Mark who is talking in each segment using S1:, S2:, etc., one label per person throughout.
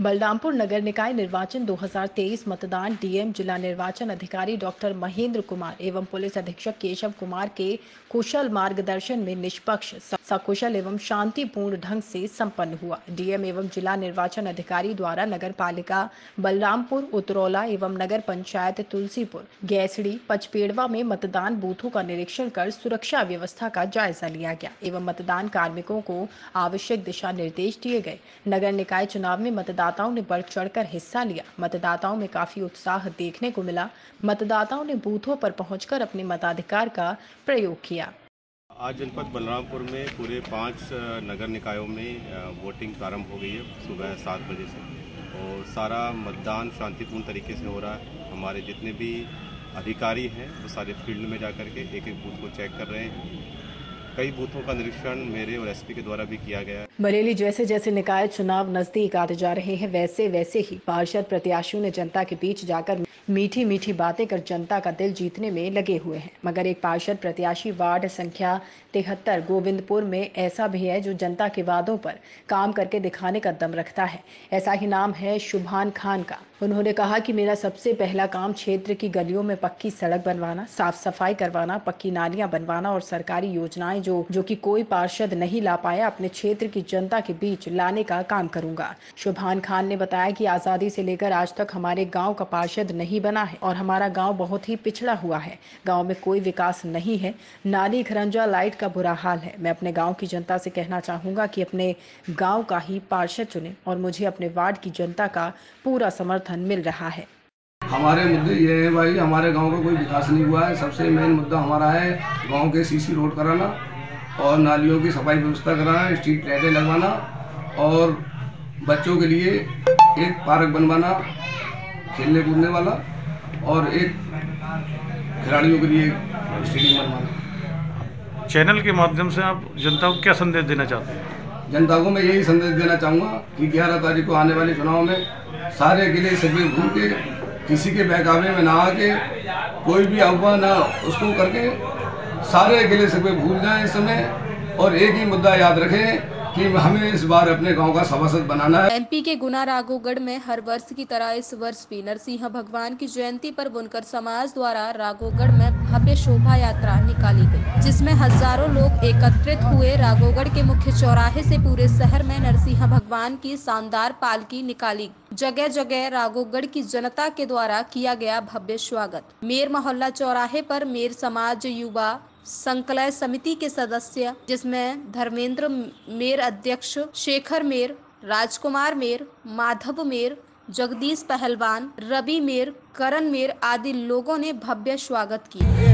S1: बलरामपुर नगर निकाय निर्वाचन 2023 मतदान डीएम जिला निर्वाचन अधिकारी डॉक्टर महेंद्र कुमार एवं पुलिस अधीक्षक केशव कुमार के कुशल मार्गदर्शन में निष्पक्ष, सकुशल एवं शांतिपूर्ण ढंग से संपन्न हुआ। डीएम एवं जिला निर्वाचन अधिकारी द्वारा नगर पालिका बलरामपुर, उतरौला एवं नगर पंचायत तुलसीपुर, गैसड़ी, पचपेड़वा में मतदान बूथों का निरीक्षण कर सुरक्षा व्यवस्था का जायजा लिया गया एवं मतदान कार्मिकों को आवश्यक दिशा निर्देश दिए गए। नगर निकाय चुनाव में मतदाताओं ने बढ़ चढ़कर हिस्सा लिया। मतदाताओं में काफी उत्साह देखने को मिला। मतदाताओं ने बूथों पर पहुंचकर अपने मताधिकार का प्रयोग किया।
S2: आज जनपद बलरामपुर में पूरे 5 नगर निकायों में वोटिंग प्रारंभ हो गई है सुबह 7 बजे से, और सारा मतदान शांतिपूर्ण तरीके से हो रहा है। हमारे जितने भी अधिकारी हैं वो सारे फील्ड में जाकर के एक एक बूथ को चेक कर रहे हैं। कई बूथों का निरीक्षण मेरे और एसपी के द्वारा भी किया गया है।
S1: बरेली जैसे जैसे निकाय चुनाव नजदीक आते जा रहे हैं, वैसे वैसे ही पार्षद प्रत्याशियों ने जनता के बीच जाकर मीठी मीठी बातें कर जनता का दिल जीतने में लगे हुए हैं। मगर एक पार्षद प्रत्याशी वार्ड संख्या 73 गोविंदपुर में ऐसा भी है जो जनता के वादों पर काम करके दिखाने का दम रखता है। ऐसा ही नाम है शुभान खान का। उन्होंने कहा कि मेरा सबसे पहला काम क्षेत्र की गलियों में पक्की सड़क बनवाना, साफ सफाई करवाना, पक्की नालियां बनवाना और सरकारी योजनाएं जो कि कोई पार्षद नहीं ला पाया, अपने क्षेत्र की जनता के बीच लाने का काम करूंगा। शुभान खान ने बताया कि आजादी से लेकर आज तक हमारे गांव का पार्षद नहीं बना है और हमारा गांव बहुत ही पिछड़ा हुआ है। गांव में कोई विकास नहीं है, नाली, खरंजा, लाइट का बुरा हाल है। मैं अपने गांव की जनता से कहना चाहूंगा कि अपने गांव का ही पार्षद चुने और मुझे अपने वार्ड की जनता का पूरा समर्थन मिल रहा है।
S3: हमारे मुद्दे ये है भाई, हमारे गांव का कोई विकास नहीं हुआ है। सबसे मेन मुद्दा हमारा है गांव के सीसी रोड कराना और नालियों की सफाई व्यवस्था कराना, स्ट्रीट लाइटें लगवाना और बच्चों के लिए एक पार्क बनवाना खेलने कूदने वाला, और एक खिलाड़ियों के लिए स्टेडियम बनवाना।
S4: चैनल के माध्यम से आप जनता को क्या संदेश देना चाहते हैं?
S3: जनता को मैं यही संदेश देना चाहूँगा कि 11 तारीख को आने वाले चुनाव में सारे गिले शिकवे भूल के, किसी के बहकावे में ना आके, कोई भी अफवाह ना उसको करके सारे गिले शिकवे भूल जाएं इस समय, और एक ही मुद्दा याद रखें कि हमें इस बार अपने गांव का सभासद बनाना है।
S5: एमपी के गुना राघोगढ़ में हर वर्ष की तरह इस वर्ष भी नरसिंह भगवान की जयंती पर बुनकर समाज द्वारा राघोगढ़ में भव्य शोभा यात्रा निकाली गई, जिसमें हजारों लोग एकत्रित हुए। राघोगढ़ के मुख्य चौराहे से पूरे शहर में नरसिंह भगवान की शानदार पालकी निकाली। जगह जगह राघोगढ़ की जनता के द्वारा किया गया भव्य स्वागत। मेर मोहल्ला चौराहे पर मेर समाज युवा संकलय समिति के सदस्य, जिसमें धर्मेंद्र मेर अध्यक्ष, शेखर मेर, राजकुमार मेर, माधव मेर, जगदीश पहलवान, रवि मेर, करण मेर आदि लोगों ने भव्य स्वागत किया।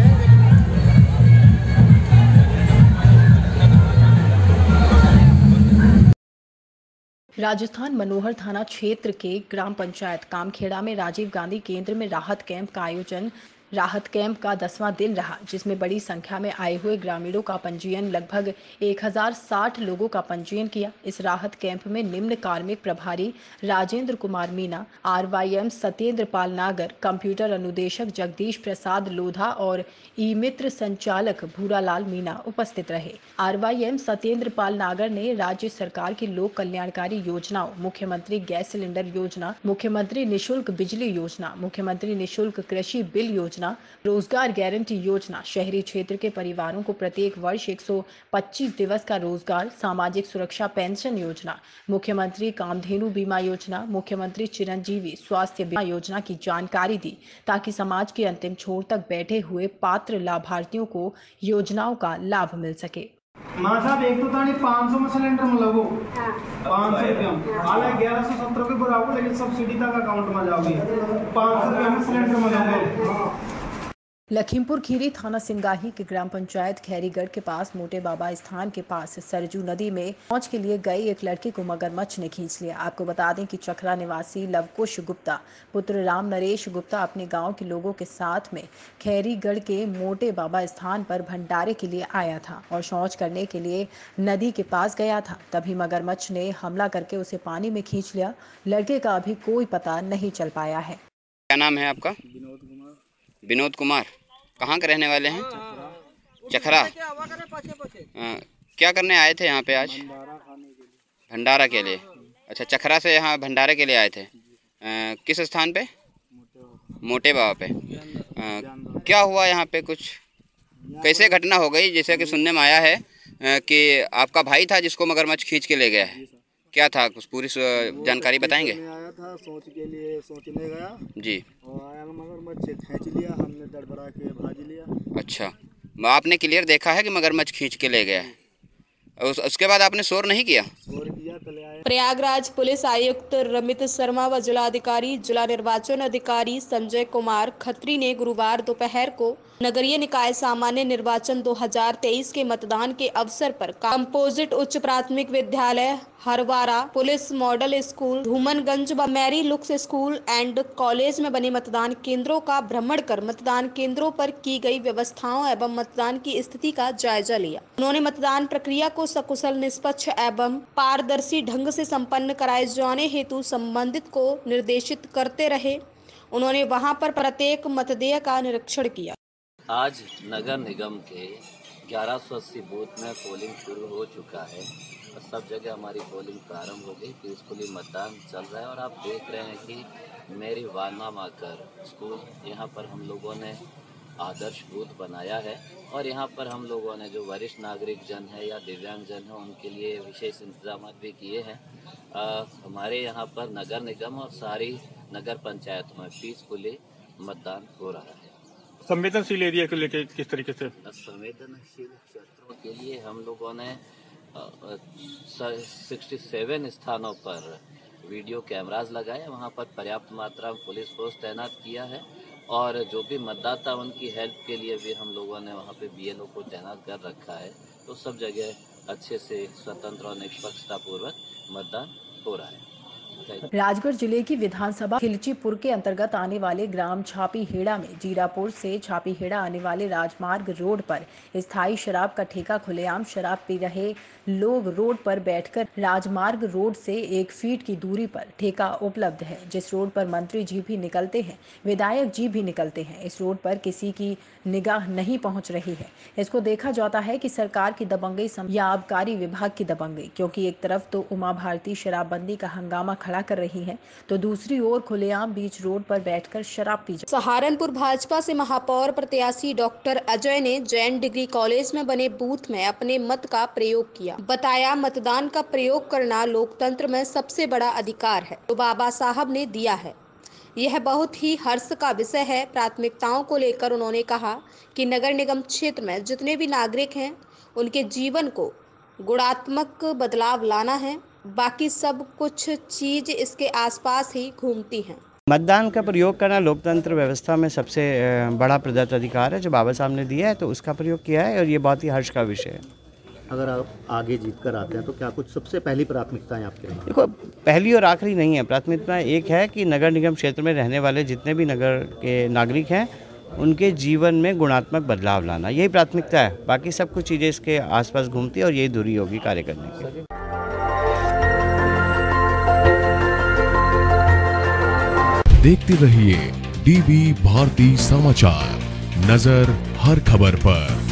S1: राजस्थान मनोहर थाना क्षेत्र के ग्राम पंचायत कामखेड़ा में राजीव गांधी केंद्र में राहत कैंप का आयोजन। राहत कैंप का 10वां दिन रहा, जिसमें बड़ी संख्या में आए हुए ग्रामीणों का पंजीयन, लगभग 1060 लोगों का पंजीयन किया। इस राहत कैंप में निम्न कार्मिक प्रभारी राजेंद्र कुमार मीना, RYM सत्येंद्र पाल नागर, कंप्यूटर अनुदेशक जगदीश प्रसाद लोधा और ई मित्र संचालक भूरालाल मीना उपस्थित रहे। RYM सत्येंद्र पाल नागर ने राज्य सरकार की लोक कल्याणकारी योजनाओं, मुख्यमंत्री गैस सिलेंडर योजना, मुख्यमंत्री निःशुल्क बिजली योजना, मुख्यमंत्री निःशुल्क कृषि बिल योजना, रोजगार गारंटी योजना, शहरी क्षेत्र के परिवारों को प्रत्येक वर्ष 125 दिवस का रोजगार, सामाजिक सुरक्षा पेंशन योजना, मुख्यमंत्री कामधेनु बीमा योजना, मुख्यमंत्री चिरंजीवी स्वास्थ्य बीमा योजना की जानकारी दी, ताकि समाज के अंतिम छोर तक बैठे हुए पात्र लाभार्थियों को योजनाओं का लाभ मिल सके।
S6: मां साहब एक तो 500 में सिलेंडर में लगो 500 रुपया, हालांकि 1170 के बराबर, लेकिन सब्सिडी तक अकाउंट में जाओगी 500 रुपया में सिलेंडर में लगो।
S1: लखीमपुर खीरी थाना सिंगाही के ग्राम पंचायत खैरीगढ़ के पास मोटे बाबा स्थान के पास सरजू नदी में मौज के लिए गई एक लड़की को मगरमच्छ ने खींच लिया। आपको बता दें कि चखरा निवासी लवकुश गुप्ता पुत्र राम नरेश गुप्ता अपने गांव के लोगों के साथ में खैरीगढ़ के मोटे बाबा स्थान पर भंडारे के लिए आया था और शौच करने के लिए नदी के पास गया था। तभी मगरमच्छ ने हमला करके उसे पानी में खींच लिया। लड़के का अभी कोई पता नहीं चल पाया है।
S7: क्या नाम है आपका? विनोद कुमार। कहाँ के रहने वाले हैं? चखरा। क्या करने आए थे यहाँ पे आज? भंडारा के लिए। अच्छा, चखरा से यहाँ भंडारे के लिए आए थे। किस स्थान पे? मोटे बाबा पे। क्या हुआ यहाँ पे, कुछ कैसे घटना हो गई? जैसे कि सुनने में आया है कि आपका भाई था जिसको मगरमच्छ खींच के ले गया है, क्या था कुछ पूरी जानकारी बताएंगे?
S8: आया था सोच के लिए, सोचने गया
S7: जी,
S8: और आया मगरमच्छ खींच लिया, हमने दड़बड़ा के भाग लिया।
S7: अच्छा, आपने क्लियर देखा है कि मगरमच्छ खींच के ले गया है, उसके बाद आपने शोर नहीं किया?
S5: प्रयागराज पुलिस आयुक्त रमित शर्मा व जिलाधिकारी जिला निर्वाचन अधिकारी संजय कुमार खत्री ने गुरुवार दोपहर को नगरीय निकाय सामान्य निर्वाचन 2023 के मतदान के अवसर पर कंपोजिट उच्च प्राथमिक विद्यालय Harwara, police model school Dhoomanganj व Mary Lucas school and college में बने मतदान केंद्रों का भ्रमण कर मतदान केंद्रों पर की गई व्यवस्थाओं एवं मतदान की स्थिति का जायजा लिया। उन्होंने मतदान प्रक्रिया को सकुशल, निष्पक्ष एवं पारदर्शी ढंग से संपन्न कराए जाने हेतु संबंधित को निर्देशित करते रहे। उन्होंने वहां पर प्रत्येक मतदेय का निरीक्षण किया।
S9: आज नगर निगम के 1180 बूथ में पोलिंग शुरू हो चुका है और सब जगह हमारी पोलिंग प्रारंभ हो गई। पीसफुली मतदान चल रहा है और आप देख रहे हैं कि मेरी वाना माकर स्कूल, यहाँ पर हम लोगों ने आदर्श बूथ बनाया है और यहाँ पर हम लोगों ने जो वरिष्ठ नागरिक जन है या दिव्यांग जन है उनके लिए विशेष इंतजाम भी किए हैं। हमारे यहाँ पर नगर निगम और सारी नगर पंचायत में पीसफुली मतदान हो रहा है।
S4: संवेदनशील एरिया को लेकर किस तरीके से?
S9: संवेदनशील क्षेत्रों के लिए हम लोगों ने 67 स्थानों पर वीडियो कैमरास लगाए, वहां पर पर्याप्त मात्रा में पुलिस फोर्स तैनात किया है और जो भी मतदाता उनकी हेल्प के लिए भी हम लोगों ने वहां पे बीएलओ को तैनात कर रखा है। तो सब जगह अच्छे से स्वतंत्र और निष्पक्षता पूर्वक मतदान हो रहा है।
S1: राजगढ़ जिले की विधानसभा खिलचीपुर के अंतर्गत आने वाले ग्राम छापीहेड़ा में जीरापुर से छापीहेड़ा आने वाले राजमार्ग रोड पर स्थायी शराब का ठेका खुलेआम शराब पी रहे लोग रोड पर बैठकर राजमार्ग रोड से 1 फीट की दूरी पर ठेका उपलब्ध है, जिस रोड पर मंत्री जी भी निकलते हैं, विधायक जी भी निकलते हैं। इस रोड पर किसी की निगाह नहीं पहुंच रही है। इसको देखा जाता है कि सरकार की दबंगई या आबकारी विभाग की दबंगई, क्योंकि एक तरफ तो उमा भारती शराबबंदी का हंगामा खड़ा कर रही है तो दूसरी ओर खुलेआम बीच रोड पर बैठकर शराब पी।
S5: सहारनपुर भाजपा से महापौर प्रत्याशी डॉक्टर अजय ने जैन डिग्री कॉलेज में बने बूथ में अपने मत का प्रयोग किया। बताया, मतदान का प्रयोग करना लोकतंत्र में सबसे बड़ा अधिकार है जो बाबा साहब ने दिया है। यह बहुत ही हर्ष का विषय है। प्राथमिकताओं को लेकर उन्होंने कहा कि नगर निगम क्षेत्र में जितने भी नागरिक हैं उनके जीवन को गुणात्मक बदलाव लाना है, बाकी सब कुछ चीज इसके आसपास ही घूमती हैं।
S10: मतदान का प्रयोग करना लोकतंत्र व्यवस्था में सबसे बड़ा प्रदत्त अधिकार है जो बाबा साहब ने दिया है, तो उसका प्रयोग किया है और ये बहुत ही हर्ष का विषय है।
S11: अगर आप आगे जीत कर आते हैं तो क्या कुछ सबसे पहली प्राथमिकताएं आपकी रहेंगी?
S10: देखो, पहली और आखिरी नहीं है। प्राथमिकता एक है कि नगर निगम क्षेत्र में रहने वाले जितने भी नगर के नागरिक हैं उनके जीवन में गुणात्मक बदलाव लाना, यही प्राथमिकता है। बाकी सब कुछ चीज़ें इसके आसपास घूमती है और यही दूरी होगी कार्य करने की।
S12: देखते रहिए डीवी भारती समाचार, नजर हर खबर पर।